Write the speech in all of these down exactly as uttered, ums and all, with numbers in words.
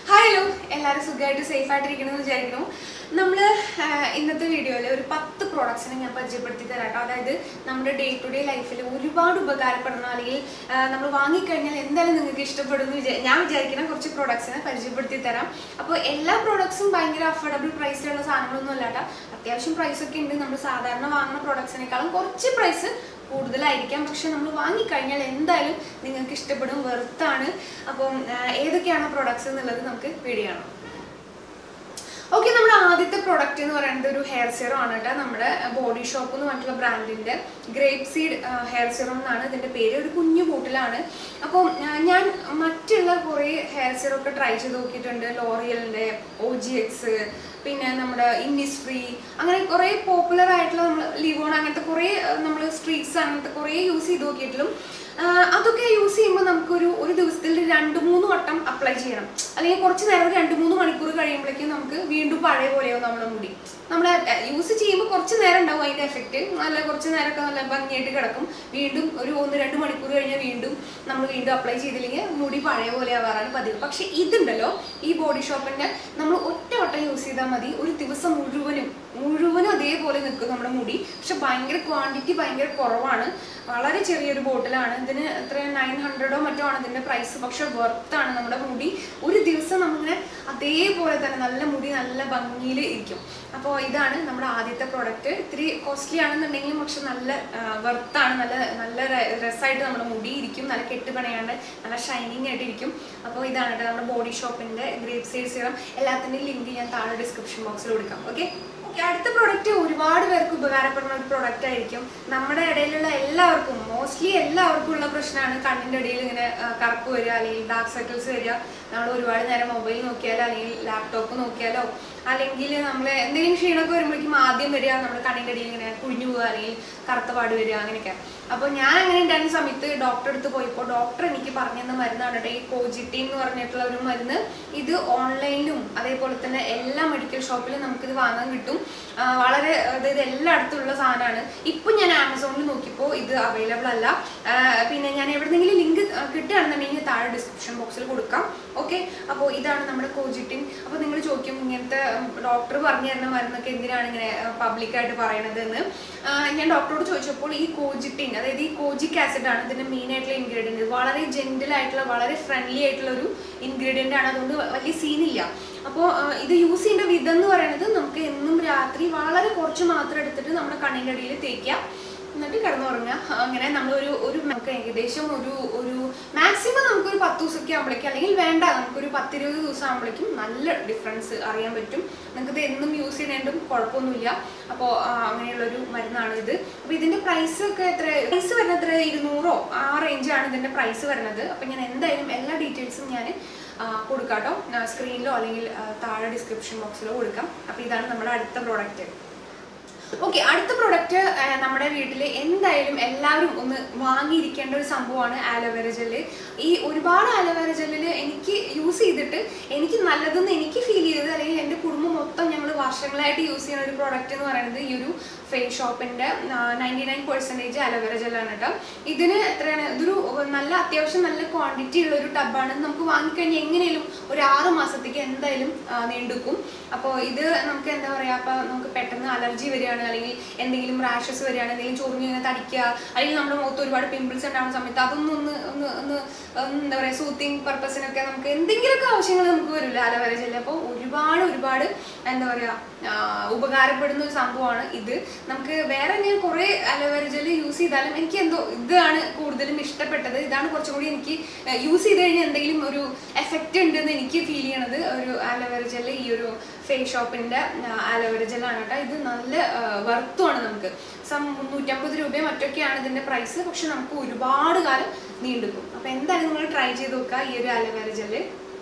Hi, hello. എല്ലാവരും സുഖമായിട്ട് safe ആയിട്ടിരിക്കണമെന്ന് വിചാരിക്കുന്നു. നമ്മൾ ഇന്നത്തെ വീഡിയോയിൽ ഒരു പത്ത് പ്രോഡക്ട്സിനെ ഞാൻ പരിചയപ്പെടുത്തി തരാം കേട്ടോ. അതായത് നമ്മുടെ ഡേ ടു ഡേ ലൈഫിൽ ഒരുപാട് ഉപകാരപ്പെടുന്ന അല്ലെങ്കിൽ നമ്മൾ വാങ്ങിക്കഴിഞ്ഞാൽ എന്തായാലും നിങ്ങൾക്ക് ഇഷ്ടപ്പെടുന്നു വിചാ ഞാൻ വിചാരിക്കുന്ന കുറച്ച് പ്രോഡക്ട്സിനെ പരിചയപ്പെടുത്തി തരാം. അപ്പോൾ എല്ലാ പ്രോഡക്ട്സും ഭയങ്കര അഫോർഡബിൾ പ്രൈസിലുള്ള സാധനങ്ങളൊന്നും അല്ല കേട്ടോ. അത്യാവശ്യം പ്രൈസൊക്കെ ഉണ്ട്. നമ്മൾ സാധാരണ വാങ്ങുന്ന പ്രോഡക്ട്സിനേക്കാളും കുറച്ച് പ്രൈസ് കൂടുതലായിരിക്കാം. പക്ഷെ നമ്മൾ വാങ്ങിക്കഴിഞ്ഞാൽ എന്തായാലും നിങ്ങൾക്ക് ഇഷ്ടപ്പെടും, വെറുത്താണ്. അപ്പം ഏതൊക്കെയാണ് പ്രോഡക്ട്സ് എന്നുള്ളത് നമുക്ക് വീഡിയോ കാണാം. ഓക്കെ, നമ്മുടെ ആദ്യത്തെ പ്രോഡക്റ്റ് എന്ന് പറയുന്നത് ഒരു ഹെയർ സെറം ആണ് കേട്ടോ. നമ്മുടെ ബോഡി ഷോപ്പ് എന്ന് പറഞ്ഞിട്ടുള്ള ബ്രാൻഡിൻ്റെ ഗ്രേപ്സീഡ് ഹെയർ സെറം എന്നാണ് ഇതിൻ്റെ പേര്. ഒരു കുഞ്ഞു ബോട്ടിലാണ്. അപ്പോൾ ഞാൻ മറ്റുള്ള കുറേ ഹെയർ സെറം ഒക്കെ ട്രൈ ചെയ്ത് നോക്കിയിട്ടുണ്ട്. ലോറിയലിൻ്റെ, ഒ ജി എക്സ്, പിന്നെ നമ്മുടെ ഇന്നിസ്ഫ്രീ, അങ്ങനെ കുറേ പോപ്പുലർ ആയിട്ടുള്ള നമ്മൾ ലിവോൺ, അങ്ങനത്തെ കുറേ നമ്മൾ സ്ട്രീറ്റ്സ് അങ്ങനത്തെ കുറേ യൂസ് ചെയ്ത് നോക്കിയിട്ടും അതൊക്കെ യൂസ് ചെയ്യുമ്പോൾ നമുക്കൊരു ഒരു ദിവസത്തിൽ രണ്ട് മൂന്ന് വട്ടം അപ്ലൈ ചെയ്യണം. അല്ലെങ്കിൽ കുറച്ച് നേരം രണ്ട് മൂന്ന് മണിക്കൂർ കഴിയുമ്പോഴേക്കും നമുക്ക് വീണ്ടും പഴയ പോലെയാവും നമ്മുടെ മുടി. നമ്മൾ യൂസ് ചെയ്യുമ്പോൾ കുറച്ച് നേരം ഉണ്ടാവും അതിൻ്റെ എഫക്റ്റ്. നല്ല കുറച്ച് നേരമൊക്കെ നല്ല ഭംഗിയായിട്ട് കിടക്കും. വീണ്ടും ഒരു ഒന്ന് രണ്ട് മണിക്കൂർ കഴിഞ്ഞാൽ വീണ്ടും നമ്മൾ വീണ്ടും അപ്ലൈ ചെയ്തില്ലെങ്കിൽ മുടി പഴയ പോലെ ആവാറാണ് പതിവ്. പക്ഷെ ഇതുണ്ടല്ലോ, ഈ ബോഡി ഷോപ്പിൻ്റെ നമ്മൾ ഒറ്റ വട്ടം യൂസ് ചെയ്താൽ മതി. ഒരു ദിവസം മുഴുവനും മുഴുവനും അതേപോലെ നിൽക്കും നമ്മുടെ മുടി. പക്ഷെ ഭയങ്കര ക്വാണ്ടിറ്റി ഭയങ്കര കുറവാണ്. വളരെ ചെറിയൊരു ബോട്ടിലാണ്. ഇതിന് എത്ര നയൻ ഹൺഡ്രഡോ മറ്റോ ആണ് ഇതിൻ്റെ പ്രൈസ്. പക്ഷെ വെർത്താണ്. നമ്മുടെ മുടി ഒരു ദിവസം നമ്മളിങ്ങനെ അതേപോലെ തന്നെ നല്ല മുടി നല്ല ഭംഗിയിൽ ഇരിക്കും. അപ്പോൾ ഇതാണ് നമ്മുടെ ആദ്യത്തെ പ്രോഡക്റ്റ്. ഇത്തിരി കോസ്റ്റ്ലി ആണെന്നുണ്ടെങ്കിലും പക്ഷെ നല്ല വെർത്താണ്. നല്ല നല്ല രസമായിട്ട് നമ്മുടെ മുടി ഇരിക്കും. നല്ല കെട്ട് പണയാണ്ട് നല്ല ഷൈനിങ് ആയിട്ടിരിക്കും. അപ്പോൾ ഇതാണ് കേട്ടോ നമ്മുടെ ബോഡി ഷോപ്പിൻ്റെ ഗ്രേപ്സീഡ് സെറം. എല്ലാത്തിൻ്റെയും ലിങ്ക് ഞാൻ താഴെ ഡിസ്ക്രിപ്ഷൻ ബോക്സിൽ കൊടുക്കാം. ഓക്കെ, അടുത്ത പ്രോഡക്റ്റ് ഒരുപാട് പേർക്ക് ഉപകാരപ്പെടുന്ന ഒരു പ്രോഡക്റ്റ് ആയിരിക്കും. നമ്മുടെ ഇടയിലുള്ള എല്ലാവർക്കും, മോസ്റ്റ്ലി എല്ലാവർക്കും ഉള്ള പ്രശ്നമാണ് കണ്ണിൻ്റെ ഇടയിൽ ഇങ്ങനെ കറുപ്പ് വരിക അല്ലെങ്കിൽ ഡാർക്ക് സർക്കിൾസ് വരിക. നമ്മൾ ഒരുപാട് നേരം മൊബൈൽ നോക്കിയാലോ അല്ലെങ്കിൽ ലാപ്ടോപ്പ് നോക്കിയാലോ അല്ലെങ്കിൽ നമ്മൾ എന്തെങ്കിലും ക്ഷീണമൊക്കെ വരുമ്പോഴേക്കും ആദ്യം വരിക നമ്മുടെ കണ്ണിൻ്റെ ഇടയിൽ ഇങ്ങനെ കുഴിഞ്ഞു പോവുക അല്ലെങ്കിൽ കറുത്ത പാട് വരിക, അങ്ങനെയൊക്കെ. അപ്പോൾ ഞാൻ അങ്ങനെ ഉണ്ടായിരുന്ന സമയത്ത് ഡോക്ടറെ അടുത്ത് പോയപ്പോൾ ഡോക്ടർ എനിക്ക് പറഞ്ഞു തന്ന മരുന്നാണ് കേട്ടോ ഈ കോജിറ്റിൻ എന്ന് പറഞ്ഞിട്ടുള്ള ഒരു മരുന്ന്. ഇത് ഓൺലൈനിലും അതേപോലെ തന്നെ എല്ലാ മെഡിക്കൽ ഷോപ്പിലും നമുക്കിത് വാങ്ങാൻ കിട്ടും. വളരെ അതായത് എല്ലായിടത്തുള്ള സാധനമാണ്. ഇപ്പം ഞാൻ ആമസോണിൽ നോക്കിയപ്പോൾ ഇത് അവൈലബിൾ അല്ല. പിന്നെ ഞാൻ എവിടെന്നെങ്കിലും ലിങ്ക് കിട്ടുകയാണെന്നുണ്ടെങ്കിൽ താഴെ ഡിസ്ക്രിപ്ഷൻ ബോക്സിൽ കൊടുക്കാം. ഓക്കെ, അപ്പോൾ ഇതാണ് നമ്മുടെ കോജിറ്റിൻ. അപ്പോൾ നിങ്ങൾ ചോദിക്കും ഇങ്ങനത്തെ ഡോക്ടർ പറഞ്ഞു തരുന്ന മരുന്നൊക്കെ എന്തിനാണ് ഇങ്ങനെ പബ്ലിക്കായിട്ട് പറയണത് എന്ന്. ഞാൻ ഡോക്ടറോട് ചോദിച്ചപ്പോൾ ഈ കോജിറ്റിൻ, അതായത് ഈ കോജിക് ആസിഡ് ആണ് ഇതിൻ്റെ മെയിൻ ആയിട്ടുള്ള ഇൻഗ്രീഡിയൻറ്റ്. വളരെ ജെന്റിൽ ആയിട്ടുള്ള വളരെ ഫ്രണ്ട്ലി ആയിട്ടുള്ള ഒരു ഇൻഗ്രീഡിയൻ്റ് ആണ്. അതുകൊണ്ട് വലിയ സീനില്ല. അപ്പോൾ ഇത് യൂസ് ചെയ്യേണ്ട വിധം എന്ന് പറയുന്നത് നമുക്ക് എന്നും രാത്രി വളരെ കുറച്ച് മാത്രം എടുത്തിട്ട് നമ്മുടെ കണ്ണിൻ്റെ അടിയിൽ തേക്കുക, എന്നിട്ട് കിടന്നുറങ്ങുക. അങ്ങനെ നമ്മളൊരു ഒരു നമുക്ക് ഏകദേശം ഒരു ഒരു മാക്സിമം നമുക്കൊരു പത്ത് ദിവസമൊക്കെ ആകുമ്പോഴേക്കും, അല്ലെങ്കിൽ വേണ്ട നമുക്കൊരു പത്തിരുപത് ദിവസം ആകുമ്പോഴേക്കും നല്ല ഡിഫറൻസ് അറിയാൻ പറ്റും. നിങ്ങൾക്കിത് എന്നും യൂസ് ചെയ്യുന്നതും കുഴപ്പമൊന്നുമില്ല. അപ്പോൾ അങ്ങനെയുള്ളൊരു മരുന്നാണ് ഇത്. അപ്പോൾ ഇതിൻ്റെ പ്രൈസ് ഒക്കെ എത്ര പ്രൈസ് വരുന്നത് എത്ര ഇരുന്നൂറോ ആ റേഞ്ചാണ് ഇതിൻ്റെ പ്രൈസ് വരുന്നത്. അപ്പോൾ ഞാൻ എന്തായാലും എല്ലാ ഡീറ്റെയിൽസും ഞാൻ കൊടുക്കാം കേട്ടോ, സ്ക്രീനിലോ അല്ലെങ്കിൽ താഴെ ഡിസ്ക്രിപ്ഷൻ ബോക്സിലോ കൊടുക്കാം. അപ്പോൾ ഇതാണ് നമ്മുടെ അടുത്ത പ്രോഡക്റ്റ്. ഓക്കെ, അടുത്ത പ്രോഡക്റ്റ് നമ്മുടെ വീട്ടിൽ എന്തായാലും എല്ലാവരും ഒന്ന് വാങ്ങിയിരിക്കേണ്ട ഒരു സംഭവമാണ് ആലോവേര ജെല്ല്. ഈ ഒരുപാട് ആലോവേര ജെല്ലിൽ എനിക്ക് യൂസ് ചെയ്തിട്ട് എനിക്ക് നല്ലതെന്ന് എനിക്ക് ഫീൽ ചെയ്തത്, അല്ലെങ്കിൽ എൻ്റെ കുടുംബം മൊത്തം ഞങ്ങൾ വർഷങ്ങളായിട്ട് യൂസ് ചെയ്യുന്ന ഒരു പ്രോഡക്റ്റ് എന്ന് പറയുന്നത് ഈ ഒരു ഫേസ് ഷോപ്പിൻ്റെ നയൻറ്റി നയൻ പെർസെൻറ്റേജ് അലോവേര ജെല്ലാണ് കേട്ടോ. ഇതിന് എത്രയാണ്, ഇതൊരു നല്ല അത്യാവശ്യം നല്ല ക്വാണ്ടിറ്റി ഉള്ള ഒരു ടബാണ്. നമുക്ക് വാങ്ങിക്കഴിഞ്ഞാൽ എങ്ങനെയും ഒരു ആറ് മാസത്തേക്ക് എന്തായാലും നീണ്ടുക്കും. അപ്പോൾ ഇത് നമുക്ക് എന്താ പറയുക, അപ്പോൾ നമുക്ക് പെട്ടെന്ന് അലർജി വരികയാണ് അല്ലെങ്കിൽ എന്തെങ്കിലും റാഷസ് വരികയാണ്, എന്തെങ്കിലും ചൊറിഞ്ഞ് ഇങ്ങനെ തടിക്കുക, അല്ലെങ്കിൽ നമ്മുടെ മുഖത്ത് ഒരുപാട് പിമ്പിൾസ് ഉണ്ടാകുന്ന സമയത്ത് അതൊന്നും ഒന്ന് ഒന്ന് ഒന്ന് എന്താ പറയുക സൂത്തിങ് പർപ്പസിനൊക്കെ നമുക്ക് എന്തെങ്കിലുമൊക്കെ ആവശ്യങ്ങൾ നമുക്ക് വരില്ല അലോവേര ജെല്ല്. അപ്പോൾ ഒരുപാട് ഒരുപാട് എന്താ പറയുക ഉപകാരപ്പെടുന്ന ഒരു സംഭവമാണ് ഇത്. നമുക്ക് വേറെ ഞാൻ കുറേ അലോവേര ജെല്ല് യൂസ് ചെയ്താലും എനിക്ക് എന്തോ ഇതാണ് കൂടുതലും ഇഷ്ടപ്പെട്ടത്. ഇതാണ് കുറച്ചും കൂടി എനിക്ക് യൂസ് ചെയ്ത് കഴിഞ്ഞാൽ എന്തെങ്കിലും ഒരു എഫക്റ്റ് ഉണ്ടെന്ന് എനിക്ക് ഫീൽ ചെയ്യണത് ഒരു അലോവേര ജെല്ല്. ഈ ഒരു ഫേസ് ഷോപ്പിൻ്റെ അലോവേര ജെല്ലാണ് കേട്ടോ. ഇത് നല്ല വർത്തുമാണ്. നമുക്ക് സം മുന്നൂറ്റമ്പത് രൂപയും മറ്റൊക്കെയാണ് ഇതിൻ്റെ പ്രൈസ്. പക്ഷെ നമുക്ക് ഒരുപാട് കാലം നീണ്ടുക്കും. അപ്പോൾ എന്തായാലും നിങ്ങൾ ട്രൈ ചെയ്ത് നോക്കുക ഈ ഒരു അലോവേര ജെല്ല്.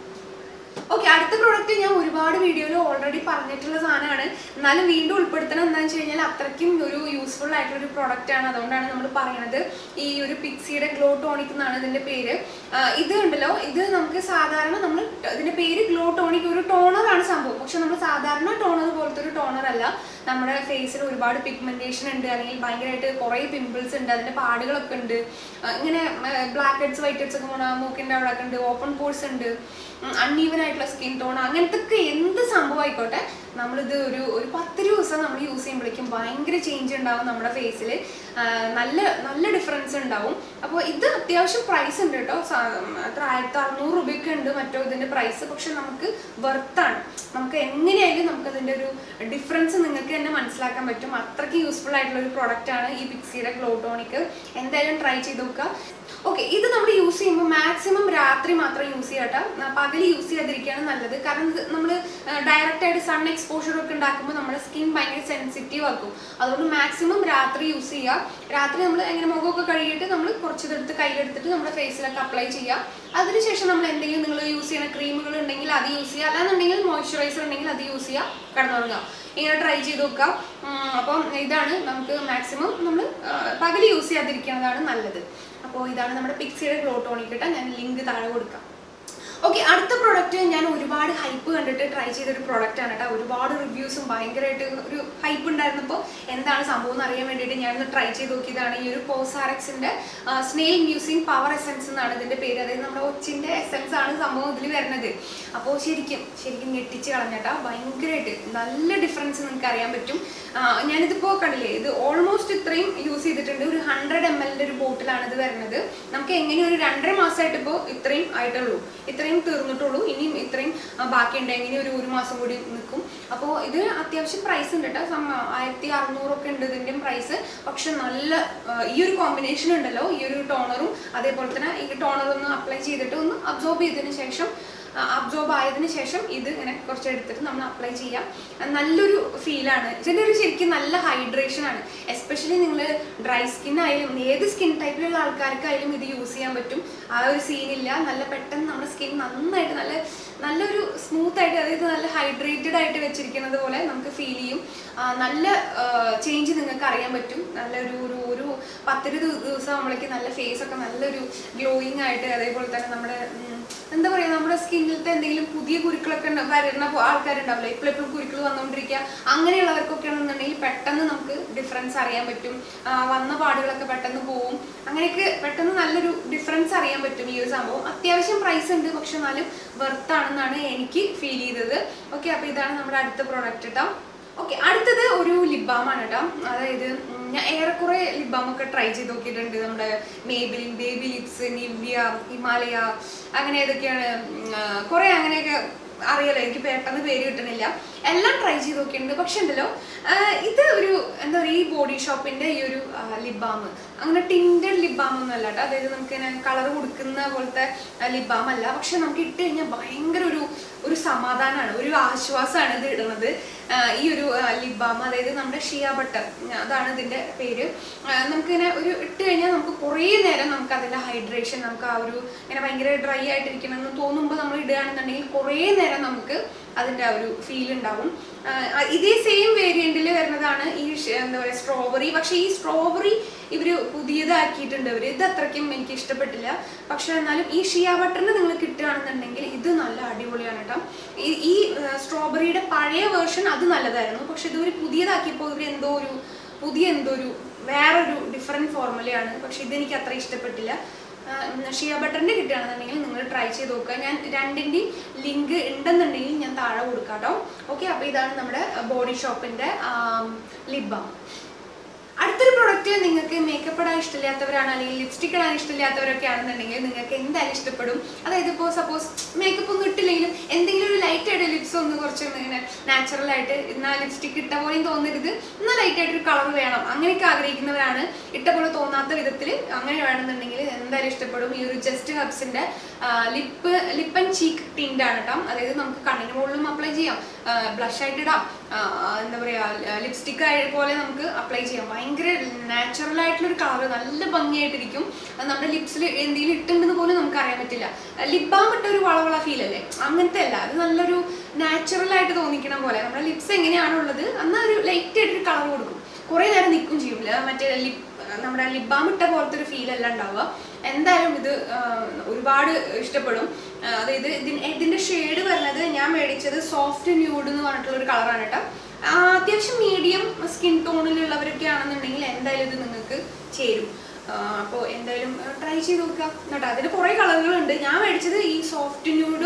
ഓക്കെ, അടുത്ത പ്രോഡക്റ്റ് ഞാൻ ഒരുപാട് വീഡിയോയിൽ ഓൾറെഡി പറഞ്ഞിട്ടുള്ള സാധനമാണ്. എന്നാലും വീണ്ടും ഉൾപ്പെടുത്തണം. എന്താണെന്ന് വെച്ച് കഴിഞ്ഞാൽ അത്രയ്ക്കും ഒരു യൂസ്ഫുൾ ആയിട്ടുള്ളൊരു പ്രോഡക്റ്റ് ആണ്. അതുകൊണ്ടാണ് നമ്മൾ പറയുന്നത്. ഈ ഒരു പിക്സിയുടെ ഗ്ലോ ടോണിക് എന്നാണ് ഇതിൻ്റെ പേര്. ഇത് ഉണ്ടല്ലോ, ഇത് നമുക്ക് സാധാരണ നമ്മൾ ഇതിൻ്റെ പേര് ഗ്ലോ ടോണിക്, ഒരു ടോണറാണ് സംഭവം. പക്ഷെ നമ്മൾ സാധാരണ ടോണർ പോലത്തെ ഒരു ടോണർ അല്ല. നമ്മുടെ ഫേസിൽ ഒരുപാട് പിഗ്മെന്റേഷൻ ഉണ്ട്, അല്ലെങ്കിൽ ഭയങ്കരമായിട്ട് കുറേ പിമ്പിൾസ് ഉണ്ട്, അതിൻ്റെ പാടുകളൊക്കെ ഉണ്ട്, ഇങ്ങനെ ബ്ലാക്ക് ഹെഡ്സ് വൈറ്റ് ഹെഡ്സ് ഒക്കെ മൂക്കിൻ്റെ അവിടെ ഒക്കെ ഉണ്ട്, ഓപ്പൺ പോർസ് ഉണ്ട്, അൺഈവൻ ആയിട്ടുള്ള സ്കിൻ ടോൺ അങ്ങനത്തെ എന്ത് സംഭവം ആയിക്കോട്ടെ നമ്മളിത് ഒരു ഒരു പത്ത് ദിവസം നമ്മൾ യൂസ് ചെയ്യുമ്പോഴേക്കും ഭയങ്കര ചേഞ്ച് ഉണ്ടാവും നമ്മുടെ ഫേസിൽ. നല്ല നല്ല ഡിഫറൻസ് ഉണ്ടാവും. അപ്പോൾ ഇത് അത്യാവശ്യം പ്രൈസ് ഉണ്ട് കേട്ടോ. അത്ര ആയിരത്തി അറുന്നൂറ് രൂപയൊക്കെ ഉണ്ട് മറ്റോ ഇതിൻ്റെ പ്രൈസ്. പക്ഷെ നമുക്ക് വെർത്താണ്. നമുക്ക് എങ്ങനെയായാലും നമുക്കതിൻ്റെ ഒരു ഡിഫറൻസ് നിങ്ങൾക്ക് തന്നെ മനസ്സിലാക്കാൻ പറ്റും. അത്രയ്ക്ക് യൂസ്ഫുൾ ആയിട്ടുള്ള ഒരു പ്രൊഡക്റ്റാണ് ഈ പിക്സിയുടെ ഗ്ലോ ടോണിക്. എന്തായാലും ട്രൈ ചെയ്ത് നോക്കുക. ഓക്കെ, ഇത് നമ്മൾ യൂസ് ചെയ്യുമ്പോൾ മാക്സിമം രാത്രി മാത്രം യൂസ് ചെയ്യാട്ടോ. പകൽ യൂസ് ചെയ്യാതിരിക്കുകയാണ് നല്ലത്. കാരണം നമ്മൾ ഡയറക്റ്റായിട്ട് സൺ എക്സ്പോഷർ ഒക്കെ ഉണ്ടാക്കുമ്പോൾ നമ്മുടെ സ്കിൻ ഭയങ്കര സെൻസിറ്റീവ് ആക്കും. അതുകൊണ്ട് മാക്സിമം രാത്രി യൂസ് ചെയ്യുക. രാത്രി നമ്മൾ എങ്ങനെ മുഖമൊക്കെ കഴുകിയിട്ട് നമ്മൾ കുറച്ചെടുത്ത് കയ്യിലെടുത്തിട്ട് നമ്മുടെ ഫേസിലൊക്കെ അപ്ലൈ ചെയ്യുക. അതിനുശേഷം നമ്മൾ എന്തെങ്കിലും നിങ്ങൾ യൂസ് ചെയ്യുന്ന ക്രീമുകൾ ഉണ്ടെങ്കിൽ അത് യൂസ് ചെയ്യുക. അല്ലാന്നുണ്ടെങ്കിൽ മോയ്സ്ചറൈസർ ഉണ്ടെങ്കിൽ അത് യൂസ് ചെയ്യുക, കിടന്നുറങ്ങുക. ഇങ്ങനെ ട്രൈ ചെയ്ത് നോക്കാം. അപ്പം ഇതാണ് നമുക്ക് മാക്സിമം നമ്മൾ പകൽ യൂസ് ചെയ്യാതിരിക്കുന്നതാണ് നല്ലത്. അപ്പോൾ ഇതാണ് നമ്മുടെ പിക്സിയുടെ ഗ്ലോ ടോണിക് കേട്ടോ. ഞാൻ ലിങ്ക് താഴെ കൊടുക്കാം. ഓക്കെ, അടുത്ത പ്രോഡക്റ്റ് ഞാൻ ഒരുപാട് ഹൈപ്പ് കണ്ടിട്ട് ട്രൈ ചെയ്തൊരു പ്രോഡക്റ്റാണ് കേട്ടോ. ഒരുപാട് റിവ്യൂസും ഭയങ്കരമായിട്ട് ഒരു ഹൈപ്പ് ഉണ്ടായിരുന്നപ്പോൾ എന്താണ് സംഭവം എന്ന് അറിയാൻ വേണ്ടിയിട്ട് ഞാനൊന്ന് ട്രൈ ചെയ്ത് നോക്കിയതാണ്. ഈ ഒരു കോസാറക്സിൻ്റെ സ്നെയിൽ മ്യൂസിൻ പവർ എസെൻസ് എന്നാണ് ഇതിൻ്റെ പേര്. അതായത് നമ്മുടെ ഒച്ചിൻ്റെ എസെൻസ് ആണ് സംഭവം ഇതിൽ വരുന്നത്. അപ്പോൾ ശരിക്കും ശരിക്കും ഞെട്ടിച്ച് കളഞ്ഞേട്ടാ. ഭയങ്കരമായിട്ട് നല്ല ഡിഫറൻസ് നിങ്ങൾക്ക് അറിയാൻ പറ്റും. ഞാനിതിപ്പോൾ കണ്ടില്ലേ, ഇത് ഓൾമോസ്റ്റ് ഇത്രയും യൂസ് ചെയ്തിട്ടുണ്ട്. ഒരു ഹൺഡ്രഡ് എം എല്ലിൻ്റെ ഒരു ബോട്ടിലാണ് ഇത് വരുന്നത്. നമുക്ക് എങ്ങനെ ഒരു രണ്ടര മാസമായിട്ട് ഇപ്പോൾ ഇത്രയും ആയിട്ടുള്ളൂ, ഇത്രയും തീർന്നിട്ടുള്ളൂ. ഇനിയും ഇത്രയും ബാക്കിയുണ്ട്. എങ്ങനെ ഒരു ഒരു മാസം കൂടി നിൽക്കും. അപ്പോൾ ഇത് അത്യാവശ്യം പ്രൈസ് ഉണ്ട് കേട്ടോ. ആയിരത്തി അറുന്നൂറൊക്കെ ഉണ്ട് ഇതിൻ്റെയും പ്രൈസ്. പക്ഷെ നല്ല ഈ ഒരു കോമ്പിനേഷൻ ഉണ്ടല്ലോ, ഈ ഒരു ടോണറും അതേപോലെ തന്നെ ഈ ടോണർ ഒന്ന് അപ്ലൈ ചെയ്തിട്ട് ഒന്ന് അബ്സോർബ് ചെയ്തതിന് ശേഷം അബ്സോർബ് ആയതിനു ശേഷം ഇത് ഇങ്ങനെ കുറച്ച് എടുത്തിട്ട് നമ്മൾ അപ്ലൈ ചെയ്യാം. നല്ലൊരു ഫീലാണ്. ഇതിൻ്റെ ഒരു ശരിക്കും നല്ല ഹൈഡ്രേഷൻ ആണ്. എസ്പെഷ്യലി നിങ്ങൾ ഡ്രൈ സ്കിൻ ആയാലും ഏത് സ്കിൻ ടൈപ്പിലുള്ള ആൾക്കാർക്കായാലും ഇത് യൂസ് ചെയ്യാൻ പറ്റും. ആ ഒരു സീനില്ല. നല്ല പെട്ടെന്ന് നമ്മുടെ സ്കിൻ നന്നായിട്ട് നല്ല നല്ലൊരു സ്മൂത്ത് ആയിട്ട്, അതായത് നല്ല ഹൈഡ്രേറ്റഡ് ആയിട്ട് വെച്ചിരിക്കുന്നത് പോലെ നമുക്ക് ഫീൽ ചെയ്യും. നല്ല ചേഞ്ച് നിങ്ങൾക്ക് അറിയാൻ പറ്റും. നല്ലൊരു ഒരു ഒരു പത്തിരു ദിവസം നമ്മളേക്ക് നല്ല ഫേസ് ഒക്കെ നല്ലൊരു ഗ്ലോയിങ് ആയിട്ട്, അതേപോലെ തന്നെ നമ്മുടെ എന്താ പറയുക, നമ്മുടെ സ്കിന്നിലത്തെ എന്തെങ്കിലും പുതിയ കുരുക്കളൊക്കെ വരുന്ന ആൾക്കാരുണ്ടാവില്ല, ഇപ്പോൾ എപ്പോഴും കുരുക്കൾ വന്നുകൊണ്ടിരിക്കുക, അങ്ങനെയുള്ളവർക്കൊക്കെ ആണെന്നുണ്ടെങ്കിൽ പെട്ടെന്ന് നമുക്ക് ഡിഫറൻസ് അറിയാൻ പറ്റും. വന്ന പാടുകളൊക്കെ പെട്ടെന്ന് പോവും. അങ്ങനെയൊക്കെ പെട്ടെന്ന് നല്ലൊരു ഡിഫറൻസ് അറിയാൻ പറ്റും ഈ ഒരു സംഭവം. അത്യാവശ്യം പ്രൈസ് ഉണ്ട്, പക്ഷെ എന്നാലും വെർത്താണെന്നാണ് എനിക്ക് ഫീൽ ചെയ്തത്. ഓക്കെ, അപ്പോൾ ഇതാണ് നമ്മുടെ അടുത്ത പ്രോഡക്റ്റ് കേട്ടോ. ഓക്കെ, അടുത്തത് ഒരു ലിപ് ബാം ആണ് കേട്ടോ. അതായത് ഞാൻ ഏറെക്കുറെ ലിപ് ബാം ഒക്കെ ട്രൈ ചെയ്ത് നോക്കിയിട്ടുണ്ട്. നമ്മുടെ Maybelline, baby lips, Nivea, Himalaya, അങ്ങനെ ഏതൊക്കെയാണ് കുറേ അങ്ങനെയൊക്കെ അറിയാലോ. എനിക്ക് പെട്ടെന്ന് പേര് കിട്ടുന്നില്ല. എല്ലാം ട്രൈ ചെയ്ത് നോക്കിയിട്ടുണ്ട്. പക്ഷെ ഉണ്ടല്ലോ, ഇത് ഒരു എന്താ പറയുക, ഈ ബോഡി ഷോപ്പിൻ്റെ ഈ ഒരു ലിപ് ബാം അങ്ങനെ ടിൻറ്റഡ് ലിപ് ബാം ഒന്നും അല്ല കേട്ടോ. അതായത് നമുക്ക് ഇങ്ങനെ കളർ കൊടുക്കുന്ന പോലത്തെ ലിപ് ബാം അല്ല. പക്ഷെ നമുക്ക് ഇട്ട് കഴിഞ്ഞാൽ ഭയങ്കര ഒരു ഒരു സമാധാനമാണ്, ഒരു ആശ്വാസമാണ് ഇത് ഇടുന്നത്. ഈ ഒരു ലിപ് ബാം, അതായത് നമ്മുടെ ഷിയ ബട്ടർ, അതാണ് ഇതിൻ്റെ പേര്. നമുക്കിങ്ങനെ ഒരു ഇട്ട് കഴിഞ്ഞാൽ നമുക്ക് കുറേ നേരം നമുക്ക് അതിൻ്റെ ഹൈഡ്രേഷൻ, നമുക്ക് ആ ഒരു ഇങ്ങനെ ഭയങ്കര ഡ്രൈ ആയിട്ടിരിക്കണമെന്ന് തോന്നുമ്പോൾ നമ്മൾ ഇടുകയാണെന്നുണ്ടെങ്കിൽ കുറേ നേരം നമുക്ക് അതിൻ്റെ ആ ഒരു ഫീൽ ഉണ്ടാവും. ഇതേ സെയിം വേരിയൻറ്റിൽ വരുന്നതാണ് ഈ എന്താ പറയുക സ്ട്രോബെറി. പക്ഷേ ഈ സ്ട്രോബെറി ഇവർ പുതിയതാക്കിയിട്ടുണ്ട്. ഇവർ ഇത് അത്രയ്ക്കും എനിക്ക് ഇഷ്ടപ്പെട്ടില്ല. പക്ഷെ എന്നാലും ഈ ഷിയ ബട്ടറിന് നിങ്ങൾ കിട്ടുകയാണെന്നുണ്ടെങ്കിൽ ഇത് നല്ല അടിപൊളിയാണ് കേട്ടോ. ഈ ഈ സ്ട്രോബെറിയുടെ പഴയ വേർഷൻ അത് നല്ലതായിരുന്നു. പക്ഷെ ഇതൊരു പുതിയതാക്കിയപ്പോൾ ഇവർ എന്തോ ഒരു പുതിയ എന്തോ ഒരു വേറൊരു ഡിഫറെൻറ്റ് ഫോർമുലയാണ്. പക്ഷെ ഇതെനിക്ക് അത്ര ഇഷ്ടപ്പെട്ടില്ല. ഷിയ ബട്ടറിൻ്റെ കിട്ടുകയാണെന്നുണ്ടെങ്കിൽ നിങ്ങൾ ട്രൈ ചെയ്ത് നോക്കുക. ഞാൻ രണ്ടിൻ്റെയും ലിങ്ക് ഉണ്ടെന്നുണ്ടെങ്കിൽ ഞാൻ താഴെ കൊടുക്കാം കേട്ടോ. ഓക്കെ, അപ്പോൾ ഇതാണ് നമ്മുടെ ബോഡി ഷോപ്പിൻ്റെ ലിപ് ബാം. അടുത്തൊരു പ്രൊഡക്റ്റ് നിങ്ങൾക്ക് മേക്കപ്പ് ഇടാൻ ഇഷ്ടമില്ലാത്തവരാണ്, അല്ലെങ്കിൽ ലിപ്സ്റ്റിക് ഇടാൻ ഇഷ്ടമില്ലാത്തവരൊക്കെ ആണെന്നുണ്ടെങ്കിൽ നിങ്ങൾക്ക് എന്തായാലും ഇഷ്ടപ്പെടും. അതായത് ഇപ്പോൾ സപ്പോസ് മേക്കപ്പ് ഒന്നും ഇട്ടില്ലെങ്കിലും എന്തെങ്കിലും ഒരു ലൈറ്റ് ആയിട്ട് ലിപ്സ് ഒന്ന് കുറച്ചൊന്ന് ഇങ്ങനെ നാച്ചുറൽ ആയിട്ട്, എന്നാൽ ലിപ്സ്റ്റിക് ഇട്ട പോലെയും തോന്നരുത്, എന്നാൽ ലൈറ്റ് ആയിട്ടൊരു കളർ വേണം, അങ്ങനെയൊക്കെ ആഗ്രഹിക്കുന്നവരാണ്. ഇട്ട പോലെ തോന്നാത്ത വിധത്തിൽ അങ്ങനെ വേണമെന്നുണ്ടെങ്കിൽ എന്തായാലും ഇഷ്ടപ്പെടും. ഈ ഒരു ജസ്റ്റ് ഹബ്സിൻ്റെ lip lip and cheek tint ആണ് കേട്ടോ. അതായത് നമുക്ക് കണ്ണിന് മുകളിലും അപ്ലൈ ചെയ്യാം, ബ്ലഷ് ആയിട്ട് ഇടാം, എന്താ പറയുക ലിപ്സ്റ്റിക് ആയ പോലെ നമുക്ക് അപ്ലൈ ചെയ്യാം. ഭയങ്കര നാച്ചുറൽ ആയിട്ടുള്ളൊരു കളർ, നല്ല ഭംഗിയായിട്ടിരിക്കും. നമ്മുടെ ലിപ്സിൽ എന്തെങ്കിലും ഇട്ടുണ്ടെന്ന് പോലും നമുക്ക് അറിയാൻ പറ്റില്ല. ലിപ് ബാം ഇട്ട ഒരു വളവള ഫീൽ അല്ലേ, അങ്ങനത്തെ അല്ല. അത് നല്ലൊരു നാച്ചുറൽ ആയിട്ട് തോന്നിക്കണം പോലെ. നമ്മുടെ ലിപ്സ് എങ്ങനെയാണുള്ളത് എന്നാൽ ഒരു ലൈറ്റ് ആയിട്ടൊരു കളർ കൊടുക്കും, കുറേ നേരം നിൽക്കും ചെയ്യും. മറ്റേ ലിപ് നമ്മുടെ ലിപ് ബാം ഇട്ട പോലത്തെ ഒരു ഫീൽ അല്ല ഉണ്ടാവുക. എന്തായാലും ഇത് ഒരുപാട് ഇഷ്ടപ്പെടും. അതായത് ഇതിന് ഇതിൻ്റെ ഷെയ്ഡ് വരുന്നത് ഞാൻ മേടിച്ചത് സോഫ്റ്റ് ന്യൂഡ് എന്ന് പറഞ്ഞിട്ടുള്ളൊരു കളറാണ് കേട്ടോ. അത്യാവശ്യം മീഡിയം സ്കിൻ ടോണിലുള്ളവരൊക്കെ ആണെന്നുണ്ടെങ്കിൽ എന്തായാലും ഇത് നിങ്ങൾക്ക് ചേരും. അപ്പോൾ എന്തായാലും ട്രൈ ചെയ്ത് നോക്കുക കേട്ടോ. അതിന് കുറേ കളറുകളുണ്ട്. ഞാൻ മേടിച്ചത് ഈ സോഫ്റ്റ് ന്യൂഡും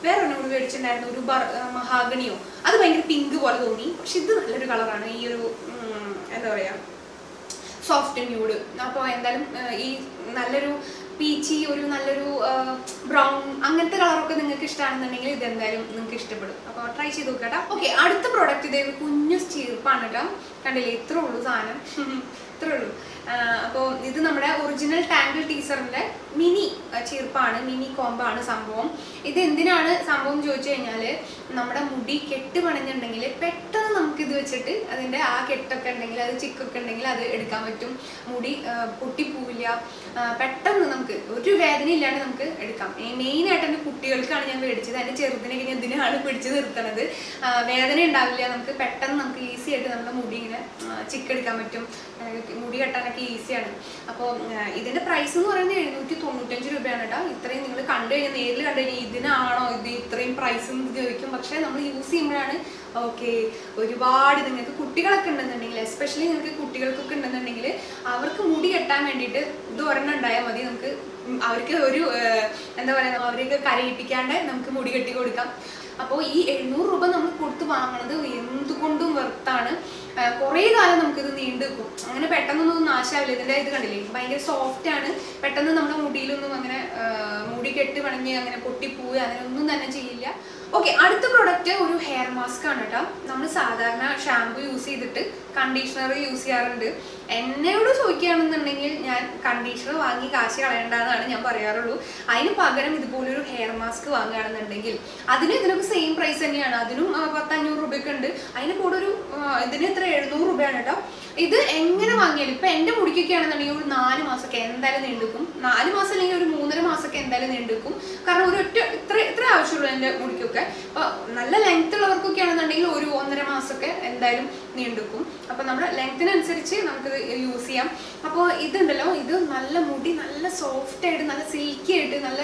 വേറെ ഒന്നും കൂടി മേടിച്ചിട്ടുണ്ടായിരുന്നു ഒരു മഹാഗണിയോ, അത് ഭയങ്കര പിങ്ക് പോലെ തോന്നി. പക്ഷെ ഇത് നല്ലൊരു കളറാണ്, ഈ ഒരു എന്താ പറയുക സോഫ്റ്റ് ന്യൂഡ്. അപ്പോൾ എന്തായാലും ഈ നല്ലൊരു പീച്ചി ഒരു നല്ലൊരു ബ്രൗൺ അങ്ങനത്തെ കളറൊക്കെ നിങ്ങൾക്ക് ഇഷ്ടമാണെന്നുണ്ടെങ്കിൽ ഇത് എന്തായാലും നിങ്ങൾക്ക് ഇഷ്ടപ്പെടും. അപ്പോൾ ട്രൈ ചെയ്ത് നോക്കട്ടോ. ഓക്കെ, അടുത്ത പ്രോഡക്റ്റ് ഇതേ കുഞ്ഞു ചീർപ്പാണ് കേട്ടോ. കണ്ടില്ലേ, ഇത്രേ ഉള്ളൂ സാധനം, ഇത്രേ ഉള്ളൂ. അപ്പോൾ ഇത് നമ്മുടെ ഒറിജിനൽ ടാങ്കിൾ ടീസറിൻ്റെ മിനി ചീർപ്പാണ്, മിനി കോമ്പാണ് സംഭവം. ഇത് എന്തിനാണ് സംഭവം ചോദിച്ചു കഴിഞ്ഞാൽ, നമ്മുടെ മുടി കെട്ട് പണിഞ്ഞിട്ടുണ്ടെങ്കിൽ പെട്ടെന്ന് നമുക്കിത് വെച്ചിട്ട് അതിൻ്റെ ആ കെട്ടൊക്കെ ഉണ്ടെങ്കിൽ അത് ചിക്കൊക്കെ ഉണ്ടെങ്കിൽ അത് എടുക്കാൻ പറ്റും. മുടി പൊട്ടിപ്പോവില്ല, പെട്ടെന്ന് നമുക്ക് ഒരു വേദന ഇല്ലാണ്ട് നമുക്ക് എടുക്കാം. മെയിനായിട്ട് എൻ്റെ കുട്ടികൾക്കാണ് ഞാൻ മേടിച്ചത്. എൻ്റെ ചെറുതിനൊക്കെ ഞാൻ ഇതിനാണ് പിടിച്ച് നിർത്തണത്. വേദന ഉണ്ടാവില്ല, നമുക്ക് പെട്ടെന്ന് നമുക്ക് ഈസി ആയിട്ട് നമ്മുടെ മുടി ഇങ്ങനെ ചിക്കെടുക്കാൻ പറ്റും, മുടി കെട്ടാനൊക്കെ ഈസിയാണ്. അപ്പോൾ ഇതിൻ്റെ പ്രൈസ് എന്ന് പറയുന്നത് എഴുന്നൂറ്റി തൊണ്ണൂറ്റഞ്ച് രൂപയാണ് കേട്ടോ. ഇത്രയും നിങ്ങൾ കണ്ടു കഴിഞ്ഞാൽ, നേരിൽ കണ്ടു കഴിഞ്ഞാൽ ഇതിനാണോ ഇത് ഇത്രയും പ്രൈസ് എന്ന് ചോദിക്കും. പക്ഷേ നമ്മൾ യൂസ് ചെയ്യുമ്പോഴാണ് ഓക്കെ, ഒരുപാട് നിങ്ങൾക്ക് കുട്ടികളൊക്കെ ഉണ്ടെന്നുണ്ടെങ്കിൽ, എസ്പെഷ്യലി നിങ്ങൾക്ക് കുട്ടികൾക്കൊക്കെ ഉണ്ടെന്നുണ്ടെങ്കിൽ അവർക്ക് മുടി കെട്ടാൻ വേണ്ടിയിട്ട് ഇത് ഒരെണ്ണം ഉണ്ടായാൽ മതി. നമുക്ക് അവർക്ക് ഒരു എന്താ പറയുക, അവർക്ക് കരയിപ്പിക്കാണ്ട് നമുക്ക് മുടി കെട്ടി കൊടുക്കാം. അപ്പോൾ ഈ എഴുന്നൂറ് രൂപ നമ്മൾ കൊടുത്ത് വാങ്ങണത് എന്തുകൊണ്ടും വെർത്താണ്. കുറേ കാലം നമുക്കിത് നീണ്ടു നിൽക്കും, അങ്ങനെ പെട്ടെന്നൊന്നും നാശാവില്ല. ഇതിൻ്റെ ഇത് കണ്ടില്ലേ, ഭയങ്കര സോഫ്റ്റ് ആണ്, പെട്ടെന്ന് നമ്മുടെ മുടിയിലൊന്നും അങ്ങനെ മുടി കെട്ട് പണഞ്ഞ് അങ്ങനെ പൊട്ടിപ്പോവുക അങ്ങനെയൊന്നും തന്നെ ചെയ്യില്ല. ഓക്കെ, അടുത്ത പ്രോഡക്റ്റ് ഒരു ഹെയർ മാസ്ക് ആണ് കേട്ടോ. നമ്മൾ സാധാരണ ഷാമ്പു യൂസ് ചെയ്തിട്ട് കണ്ടീഷണർ യൂസ് ചെയ്യാറുണ്ട്. എന്നോട് ചോദിക്കുകയാണെന്നുണ്ടെങ്കിൽ ഞാൻ കണ്ടീഷണർ വാങ്ങി കാശ് കളയേണ്ടതെന്നാണ് ഞാൻ പറയാറുള്ളൂ. അതിന് പകരം ഇതുപോലൊരു ഹെയർ മാസ്ക് വാങ്ങുകയാണെന്നുണ്ടെങ്കിൽ അതിന് ഇതിനൊക്കെ സെയിം പ്രൈസ് തന്നെയാണ്. അതിനും പത്തഞ്ഞൂറ് രൂപയൊക്കെ ഉണ്ട്. അതിന് കൂടെ ഒരു ഇതിന് എത്ര എഴുന്നൂറ് രൂപയാണ് കേട്ടോ. ഇത് എങ്ങനെ വാങ്ങിയാലും ഇപ്പം എൻ്റെ മുടിക്കൊക്കെ ആണെന്നുണ്ടെങ്കിൽ ഒരു നാല് മാസമൊക്കെ എന്തായാലും നീണ്ടുക്കും. നാല് മാസം അല്ലെങ്കിൽ ഒരു മൂന്നര മാസമൊക്കെ എന്തായാലും നീണ്ടുക്കും. കാരണം ഒരു ഒറ്റ ഇത്ര ഇത്ര ആവശ്യമുള്ളൂ എൻ്റെ മുടിക്കൊക്കെ. അപ്പോൾ നല്ല ലെങ്ത് ഉള്ളവർക്കൊക്കെ ആണെന്നുണ്ടെങ്കിൽ ഒരു ഒന്നര മാസമൊക്കെ എന്തായാലും നീണ്ടുക്കും. അപ്പോൾ നമ്മുടെ ലെങ്ത്തിനനുസരിച്ച് നമുക്കിത് യൂസ് ചെയ്യാം. അപ്പോൾ ഇതുണ്ടല്ലോ, ഇത് നല്ല മുടി നല്ല സോഫ്റ്റ് ആയിട്ട് നല്ല സിൽക്കി ആയിട്ട് നല്ല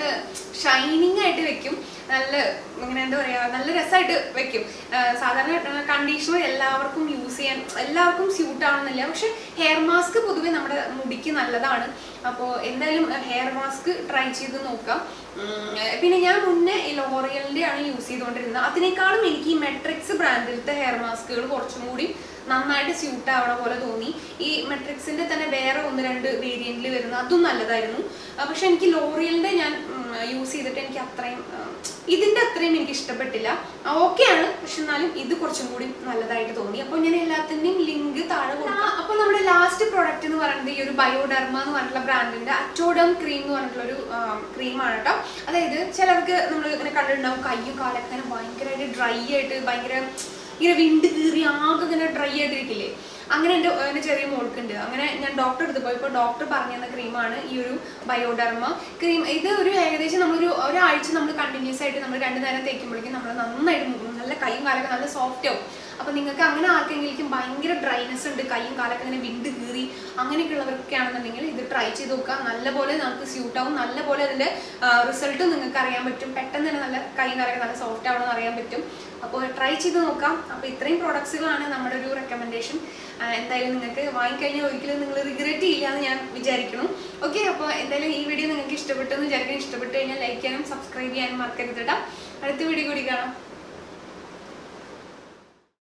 ഷൈനിങ് ആയിട്ട് വെക്കും. നല്ല ഇങ്ങനെ എന്താ പറയുക, നല്ല രസമായിട്ട് വെക്കും. സാധാരണ കണ്ടീഷണർ എല്ലാവർക്കും യൂസ് ചെയ്യാൻ എല്ലാവർക്കും സ്യൂട്ട് ആവണമെന്നില്ല. പക്ഷെ ഹെയർ മാസ്ക് പൊതുവെ നമ്മുടെ മുടിക്ക് നല്ലതാണ്. അപ്പോൾ എന്തായാലും ഹെയർ മാസ്ക് ട്രൈ ചെയ്ത് നോക്കാം. പിന്നെ ഞാൻ മുന്നേ ഈ ലോറിയലിൻ്റെ ആണ് യൂസ് ചെയ്തുകൊണ്ടിരുന്നത്. അതിനേക്കാളും എനിക്ക് ഈ മെട്രിക്സ് ബ്രാൻഡിലത്തെ ഹെയർ മാസ്കുകൾ കുറച്ചും കൂടി നന്നായിട്ട് സ്യൂട്ട് ആവണ പോലെ തോന്നി. ഈ മെട്രിക്സിൻ്റെ തന്നെ വേറെ ഒന്ന് രണ്ട് വേരിയൻറ്റിൽ വരുന്ന അതും നല്ലതായിരുന്നു. പക്ഷെ എനിക്ക് ലോറിയലിൻ്റെ ഞാൻ യൂസ് ചെയ്തിട്ട് എനിക്ക് അത്രയും ഇതിൻ്റെ അത്രയും എനിക്ക് ഇഷ്ടപ്പെട്ടില്ല. ഓക്കെയാണ്, പക്ഷെ എന്നാലും ഇത് കുറച്ചും കൂടി നല്ലതായിട്ട് തോന്നി. അപ്പോൾ ഞാൻ എല്ലാത്തിൻ്റെയും ലിങ്ക് താഴെ കൊടുക്കാം. അപ്പോൾ നമ്മുടെ ലാസ്റ്റ് പ്രോഡക്റ്റ് എന്ന് പറയുന്നത് ഈ ഒരു ബയോഡെർമ എന്ന് പറഞ്ഞിട്ടുള്ള ബ്രാൻഡിൻ്റെ അറ്റോഡം ക്രീം എന്ന് പറഞ്ഞിട്ടുള്ളൊരു ക്രീമാണ് കേട്ടോ. അതായത് ചിലർക്ക് നമ്മൾ ഇങ്ങനെ കണ്ടിട്ടുണ്ടാവും കയ്യും കാലൊക്കെ ഇങ്ങനെ ഭയങ്കരമായിട്ട് ഡ്രൈ ആയിട്ട് ഭയങ്കര ഇങ്ങനെ വിണ്ട് കീറി ആകെ ഇങ്ങനെ ഡ്രൈ ആയിട്ടിരിക്കില്ലേ. അങ്ങനെ എൻ്റെ എൻ്റെ ചെറിയ മോൾക്കുണ്ട്. അങ്ങനെ ഞാൻ ഡോക്ടർ എടുത്ത് പോയപ്പോൾ ഡോക്ടർ പറഞ്ഞു തന്ന ക്രീമാണ് ഈ ഒരു ബയോഡെർമ ക്രീം. ഇത് ഒരു ഏകദേശം നമ്മളൊരു ഒരാഴ്ച നമ്മൾ കണ്ടിന്യൂസ് ആയിട്ട് നമ്മൾ രണ്ടു നേരം തേക്കുമ്പോഴേക്കും നമ്മൾ നന്നായിട്ട് നല്ല കൈയും കാലൊക്കെ നല്ല സോഫ്റ്റ് ആവും. അപ്പോൾ നിങ്ങൾക്ക് അങ്ങനെ ആർക്കെങ്കിലും ഭയങ്കര ഡ്രൈനെസ് ഉണ്ട്, കൈയും കാലൊക്കെ അങ്ങനെ വിണ്ട് കീറി അങ്ങനെയൊക്കെ ഉള്ളവർക്കൊക്കെ ആണെന്നുണ്ടെങ്കിൽ ഇത് ട്രൈ ചെയ്ത് നോക്കുക. നല്ലപോലെ നമുക്ക് സ്യൂട്ടാവും, നല്ലപോലെ അതിൻ്റെ റിസൾട്ട് നിങ്ങൾക്ക് അറിയാൻ പറ്റും. പെട്ടെന്ന് തന്നെ നല്ല കൈയും കാലൊക്കെ നല്ല സോഫ്റ്റ് ആവണമെന്ന് അറിയാൻ പറ്റും. അപ്പോൾ ട്രൈ ചെയ്ത് നോക്കാം. അപ്പോൾ ഇത്രയും പ്രോഡക്ട്സുകളാണ് നമ്മുടെ ഒരു റെക്കമെൻഡേഷൻ. എന്തായാലും നിങ്ങൾക്ക് വാങ്ങിക്കഴിഞ്ഞാൽ ഒരിക്കലും നിങ്ങൾ റിഗ്രറ്റ് ചെയ്യില്ല എന്ന് ഞാൻ വിചാരിക്കുന്നു. ഓക്കെ, അപ്പോൾ എന്തായാലും ഈ വീഡിയോ നിങ്ങൾക്ക് ഇഷ്ടപ്പെട്ടു എന്ന് വിചാരിക്കാൻ, ഇഷ്ടപ്പെട്ട് കഴിഞ്ഞാൽ ലൈക്ക് ചെയ്യാനും സബ്സ്ക്രൈബ് ചെയ്യാനും മറക്കരുത് കേട്ടോ. അടുത്ത വീഡിയോ കൂടി കാണാം.